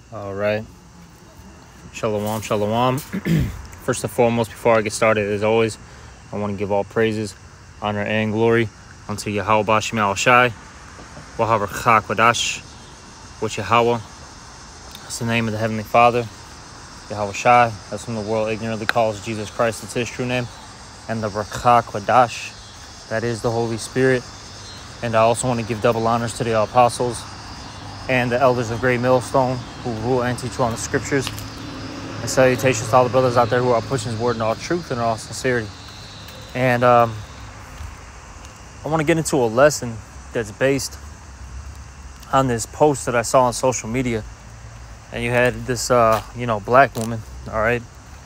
All right. Shalom, shalom. First and foremost, before I get started, as always, I want to give all praises, honor, and glory unto Yahweh Bashim Al-Shai, Wahabar Kwadash, which Yahweh. That's the name of the Heavenly Father, Yahweh Shai. That's whom the world ignorantly calls Jesus Christ. It's his true name. And the Rakha Kwadash, that is the Holy Spirit. And I also want to give double honors to the apostles and the elders of Great Millstone who rule and teach you on the scriptures. And salutations to all the brothers out there who are pushing his word in all truth and in all sincerity. And I want to get into a lesson that's based on this post that I saw on social media. And you had this, black woman, all right,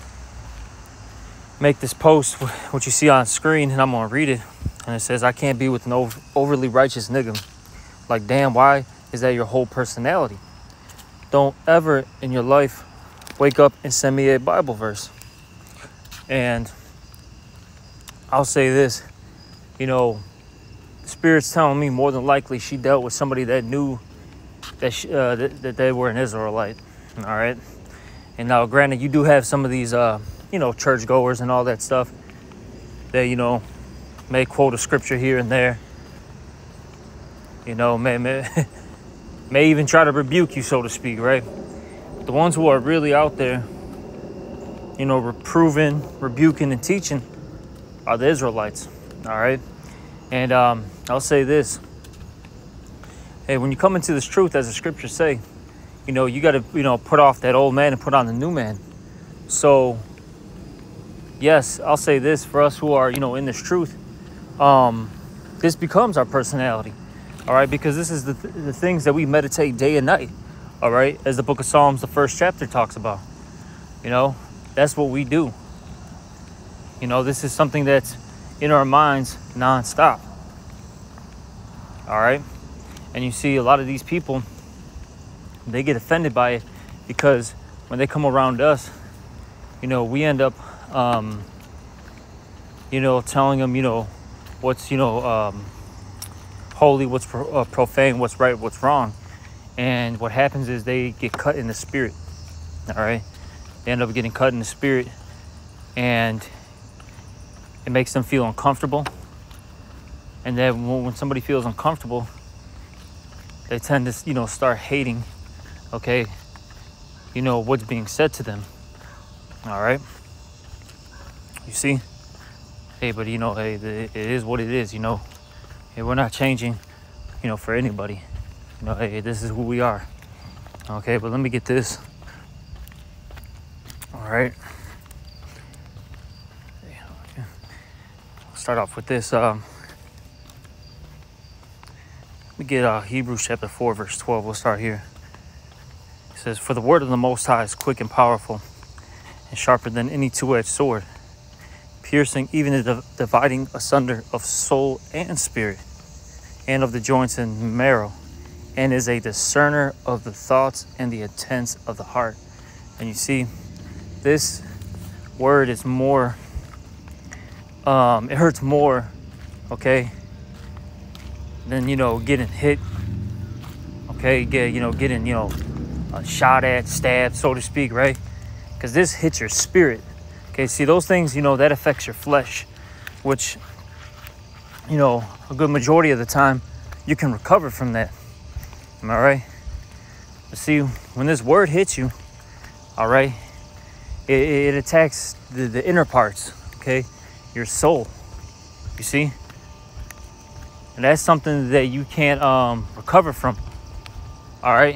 make this post, what you see on screen, and I'm going to read it. And it says, I can't be with an overly righteous nigga. Like, damn, why is that your whole personality? Don't ever in your life wake up and send me a Bible verse. And I'll say this, the Spirit's telling me more than likely she dealt with somebody that knew that they were an Israelite, all right? And now, granted, you do have some of these, churchgoers and all that stuff that, may quote a scripture here and there, may even try to rebuke you, so to speak, right? But the ones who are really out there, reproving, rebuking, and teaching are the Israelites, all right? And I'll say this. Hey, when you come into this truth, as the scriptures say, you got to, put off that old man and put on the new man. So, yes, I'll say this for us who are, in this truth, this becomes our personality, all right? Because this is the things that we meditate day and night, all right? As the book of Psalms, the first chapter talks about, that's what we do. This is something that's in our minds nonstop, all right? And you see a lot of these people, they get offended by it because when they come around us, we end up, telling them, what's, holy, what's profane, what's right, what's wrong. And what happens is they get cut in the spirit, all right? They end up getting cut in the spirit, and it makes them feel uncomfortable. And then when somebody feels uncomfortable, they tend to, start hating, okay, what's being said to them, all right? You see? Hey, but, hey, it is what it is, Hey, we're not changing, for anybody. Hey, this is who we are. Okay, but let me get this. All right. Start off with this. Let me get Hebrews chapter 4, verse 12. We'll start here. It says, for the word of the Most High is quick and powerful and sharper than any two-edged sword, piercing even the dividing asunder of soul and spirit, and of the joints and marrow, and is a discerner of the thoughts and the intents of the heart. And you see, this word is more, it hurts more, okay, than, getting hit, okay, getting, shot at, stabbed, so to speak, right? Because this hits your spirit. Okay, see, those things, that affects your flesh, which, a good majority of the time, you can recover from that. Am I right? But see, when this word hits you, all right, it attacks the inner parts, okay, your soul, you see? And that's something that you can't recover from, all right?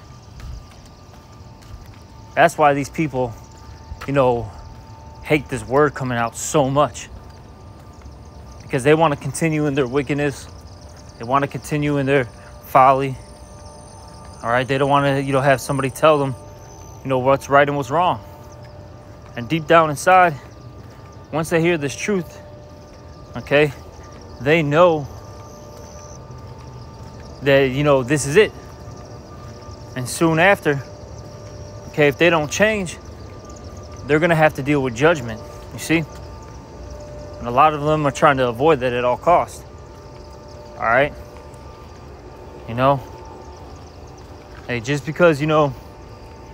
That's why these people, hate this word coming out so much, because they want to continue in their wickedness. They want to continue in their folly. All right. They don't want to, have somebody tell them, what's right and what's wrong. And deep down inside, once they hear this truth, okay, they know that, this is it. And soon after, okay, if they don't change, they're going to have to deal with judgment, you see? And a lot of them are trying to avoid that at all costs. All right? Hey, just because,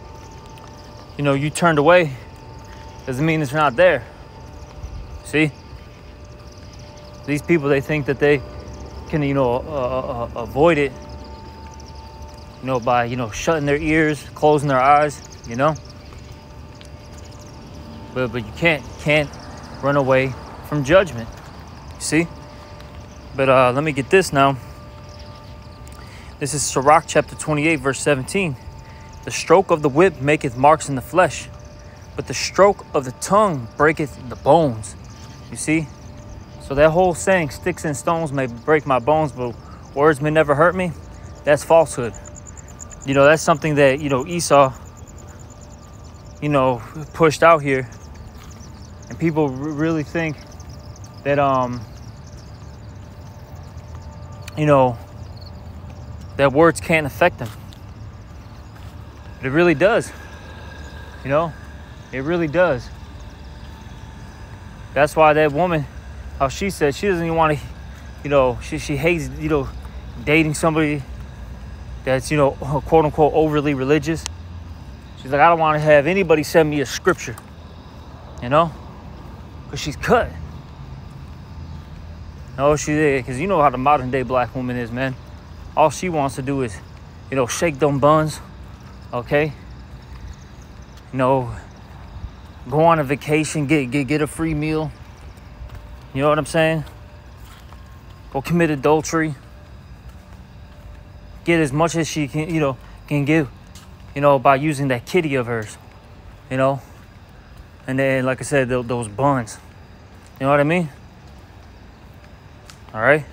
you know, you turned away, doesn't mean it's not there. See? These people, they think that they can, you know, avoid it, you know, by, you know, shutting their ears, closing their eyes, you know? But you can't run away from judgment. See? But let me get this now. This is Sirach chapter 28, verse 17. The stroke of the whip maketh marks in the flesh, but the stroke of the tongue breaketh the bones. You see? So that whole saying, sticks and stones may break my bones, but words may never hurt me, that's falsehood. You know, that's something that, you know, Esau, you know, pushed out here. And people really think that, you know, that words can't affect them. But it really does. You know, it really does. That's why that woman, how she said she doesn't even want to, you know, she hates, you know, dating somebody that's, you know, quote unquote overly religious. She's like, I don't want to have anybody send me a scripture, you know, because she's cut. No, because you know how the modern day black woman is, man. All she wants to do is, you know, shake them buns, okay? You know, go on a vacation, get a free meal. You know what I'm saying? Go commit adultery. Get as much as she can, you know, can give, you know, by using that kitty of hers, you know? And then, like I said, those buns. You know what I mean? All right?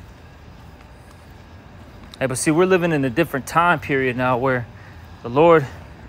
Hey, but see, we're living in a different time period now where the Lord,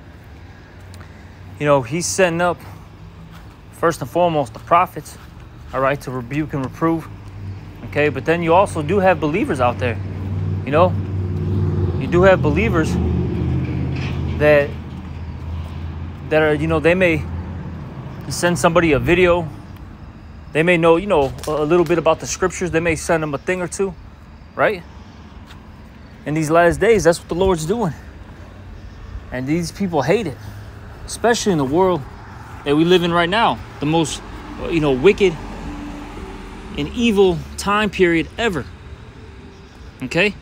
you know, he's setting up, first and foremost, the prophets, all right, to rebuke and reprove, okay? But then you also do have believers out there, you know? You do have believers that are, you know, they may send somebody a video. They may know, you know, a little bit about the scriptures. They may send them a thing or two, right? In these last days, that's what the Lord's doing. And these people hate it, especially in the world that we live in right now. The most, you know, wicked and evil time period ever. Okay?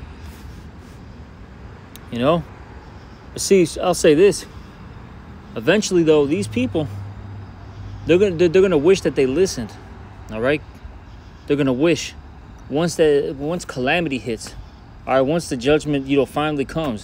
You know? But see, I'll say this. Eventually, though, these people, they're gonna wish that they listened. All right? They're gonna wish once calamity hits. All right, once the judgment, you know, finally comes.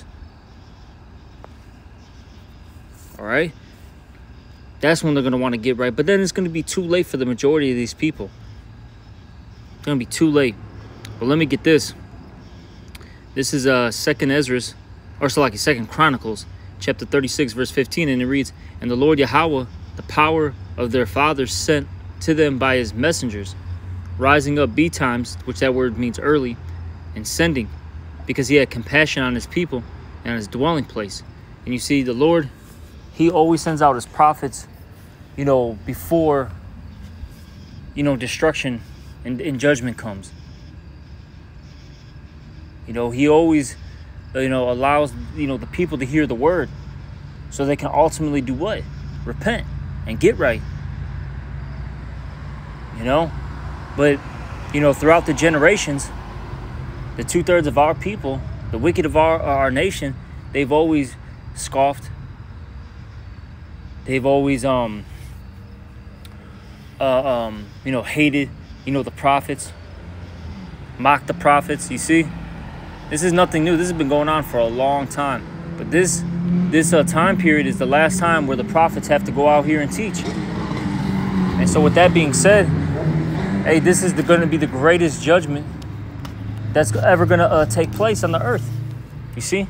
All right? That's when they're going to want to get right. But then it's going to be too late for the majority of these people. It's going to be too late. But let me get this. This is 2nd Ezra's, or so like 2nd Chronicles, chapter 36, verse 15. And it reads, And the Lord Yahweh, the power of their fathers, sent to them by his messengers, rising up betimes, which that word means early, and sending, because he had compassion on his people and on his dwelling place. And you see, the Lord, he always sends out his prophets, you know, before, you know, destruction and judgment comes. You know, he always, you know, allows, you know, the people to hear the word so they can ultimately do what? Repent and get right. You know? But, you know, throughout the generations, the 2/3 of our people, the wicked of our nation, they've always scoffed. They've always, you know, hated, you know, the prophets, mocked the prophets. You see, this is nothing new. This has been going on for a long time. But this time period is the last time where the prophets have to go out here and teach. And so, with that being said, hey, this is going to be the greatest judgment that's ever going to take place on the earth. You see?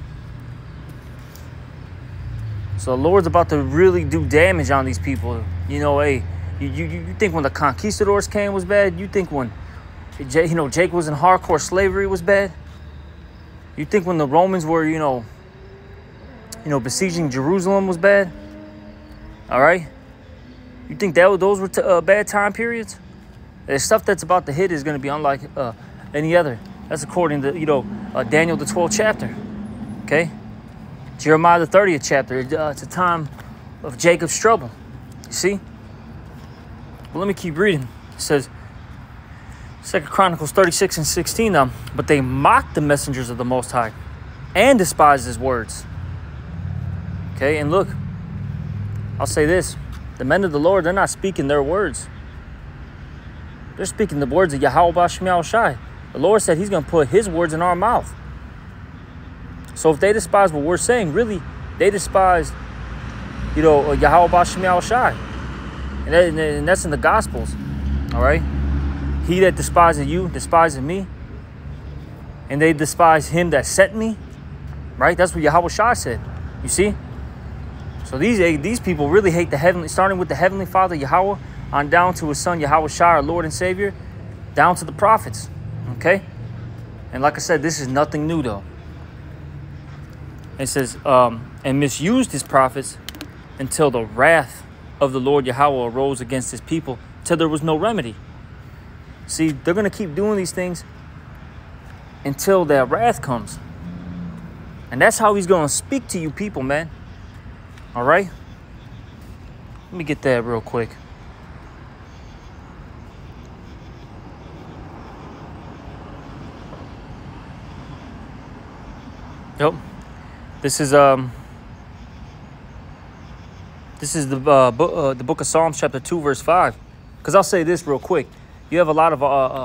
So the Lord's about to really do damage on these people. You know, hey, you think when the conquistadors came was bad? You think when, you know, Jake was in hardcore slavery was bad? You think when the Romans were, you know, besieging Jerusalem was bad? All right? You think those were bad time periods? The stuff that's about to hit is going to be unlike any other. That's according to, you know, Daniel, the 12th chapter. Okay? Jeremiah, the 30th chapter. It's a time of Jacob's trouble. You see? Well, let me keep reading. It says, 2 Chronicles 36:16 now, but they mocked the messengers of the Most High and despised his words. Okay, and look, I'll say this. The men of the Lord, they're not speaking their words. They're speaking the words of Yahweh B'Shem Yahushai. The Lord said he's going to put his words in our mouth. So if they despise what we're saying, really, they despise, Yahweh B'Shem Yahushai. And that's in the Gospels, all right? He that despises you despises me. And they despise him that sent me, right? That's what Yahweh Shai said, you see? So these people really hate the heavenly, starting with the Heavenly Father, Yahweh, on down to his Son, Yahweh Shai, our Lord and Savior, down to the prophets, okay? And like I said, this is nothing new, though. It says, and misused his prophets until the wrath of the Lord Yahweh arose against his people, till there was no remedy. See, they're going to keep doing these things until that wrath comes. And that's how he's going to speak to you people, man. All right? Let me get that real quick. Yep. This is the book of Psalms, chapter 2, verse 5. Because I'll say this real quick. You have a lot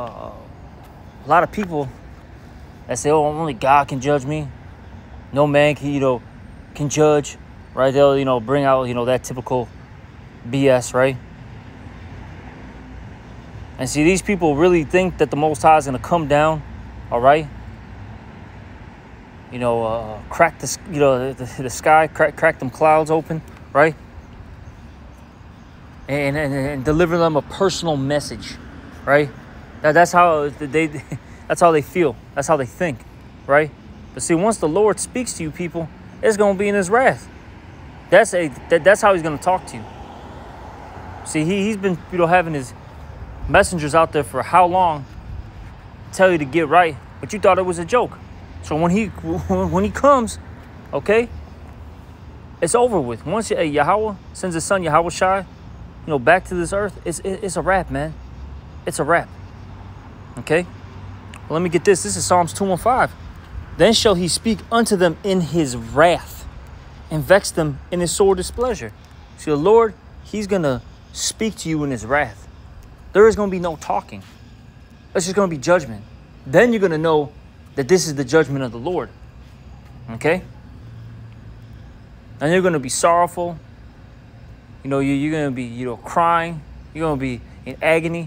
of people that say, "Oh, only God can judge me. No man can, can judge." Right? They'll, bring out, that typical BS, right? And see, these people really think that the Most High is going to come down, all right? Crack the sky, crack them clouds open, right? And deliver them a personal message, right? That's how they feel. That's how they think, right? But see, once the Lord speaks to you people, it's going to be in his wrath. That's how he's going to talk to you. See, he's been, having his messengers out there for how long? Tell you to get right, but you thought it was a joke. So when he comes, okay, it's over with. Once Yahweh sends his Son Yahweh Shai, back to this earth, it's a wrap, man. It's a wrap. Okay. Well, let me get this. This is Psalms 2:15. Then shall he speak unto them in his wrath, and vex them in his sore displeasure. See, the Lord, he's going to speak to you in his wrath. There is going to be no talking. It's just going to be judgment. Then you're going to know that this is the judgment of the Lord. Okay? And you're going to be sorrowful. You're going to be, crying. You're going to be in agony.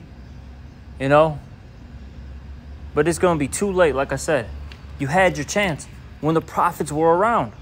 But it's going to be too late, like I said. You had your chance when the prophets were around.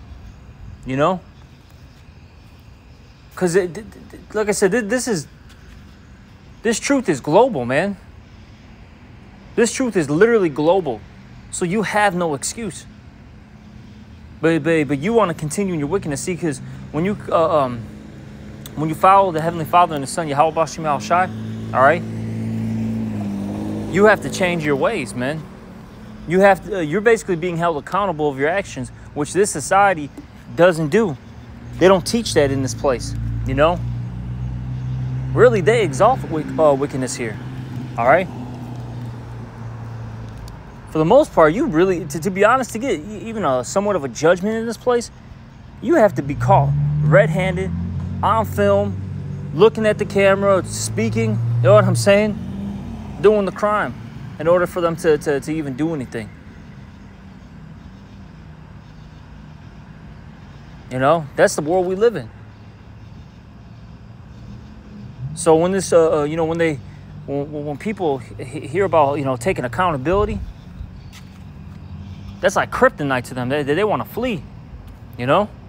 Because like I said, this truth is global, man. This truth is literally global. So you have no excuse. But you want to continue in your wickedness. See, because when you follow the Heavenly Father and the Son, Yahweh B'Shem Yahushai, all right, you have to change your ways, man. You're basically being held accountable of your actions, which this society doesn't do. They don't teach that in this place, Really, they exalt wickedness here, all right? For the most part, you really, to be honest, to get even somewhat of a judgment in this place, you have to be caught red-handed, on film, looking at the camera, speaking, you know what I'm saying? Doing the crime in order for them to even do anything. That's the world we live in. So when this, when people hear about, taking accountability, that's like kryptonite to them. They want to flee, They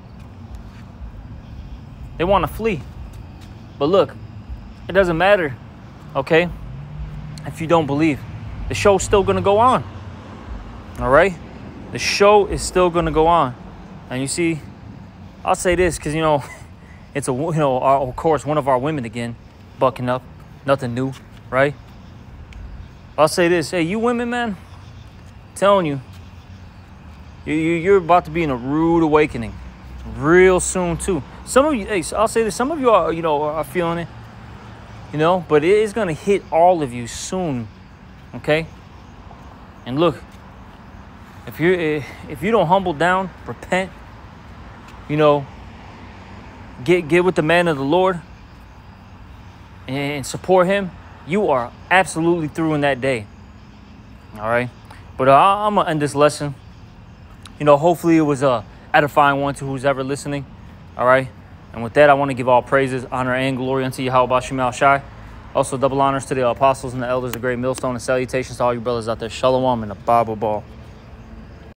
want to flee. But look, it doesn't matter, okay, if you don't believe. The show's still going to go on, all right? The show is still going to go on. And you see, I'll say this because, it's of course, one of our women again, bucking up. Nothing new, right? I'll say this. Hey, you women, man, I'm telling you, you're about to be in a rude awakening real soon, too. Some of you, hey, I'll say this, some of you are, are feeling it, but it is going to hit all of you soon, okay? And look, if you don't humble down, repent, get with the man of the Lord and support him, you are absolutely through in that day. All right. But I'm going to end this lesson. Hopefully it was a edifying one to who's ever listening. All right. And with that, I want to give all praises, honor, and glory unto Yahweh Shemal Shai. Also, double honors to the apostles and the elders of Great Millstone, and salutations to all you brothers out there. Shalom and a Bible ball.